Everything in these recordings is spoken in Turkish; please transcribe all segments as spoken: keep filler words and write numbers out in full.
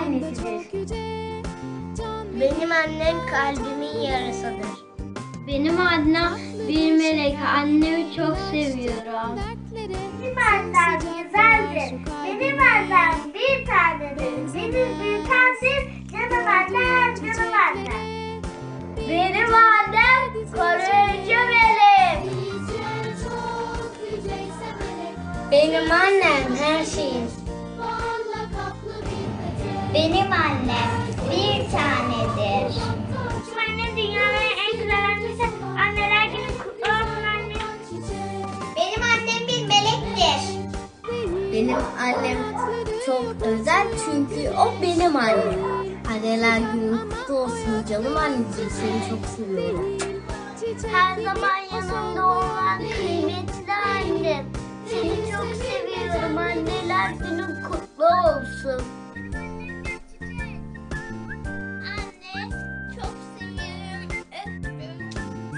annesidir. Benim annem kalbimin yarısıdır. Benim annem bir melek. Annemi çok seviyorum. Benim annem güzeldir. Benim annem bir tanedir. Benim bir tanedir. Canım annem, canım annem. Benim annem koruyucu melek. Benim annem her şeyim. Benim annem bir tanedir. Annem dünyanın en güzel annesi. Anneler günü kutlu olsun anne. Benim annem bir melektir. Benim annem çok özel çünkü o benim annem. Anneler günü kutlu olsun canım anneciğim, seni çok seviyorum. Her zaman yanımda olan kıymetli annem. Seni çok seviyorum, anneler günü kutlu olsun. Anne, çok seviyorum, öptüm.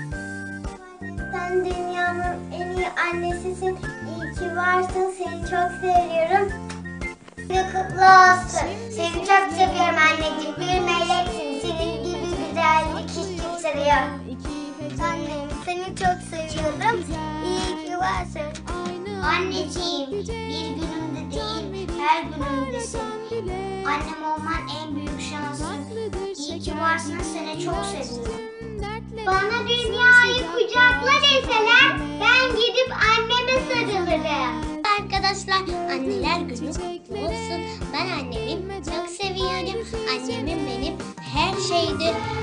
Sen dünyanın en iyi annesisin. İyi ki varsın, seni çok seviyorum. Günü kutlu olsun. Seni çok seviyorum anneciğim. Bir meleksin. Senin gibi güzellik hiç kimsede yok. Annem, seni çok seviyorum. İyi ki varsın. Anneciğim, bir günümde değil, her günümdesin. Annem olman en büyük şansın. İyi ki varsın, seni çok seviyorum. Bana dünyayı kucakla deseler, ben gidip anneme sarılırım. Arkadaşlar, anneler günü kutlu olsun. Ben annemi çok seviyorum. Annemim benim her şeydir.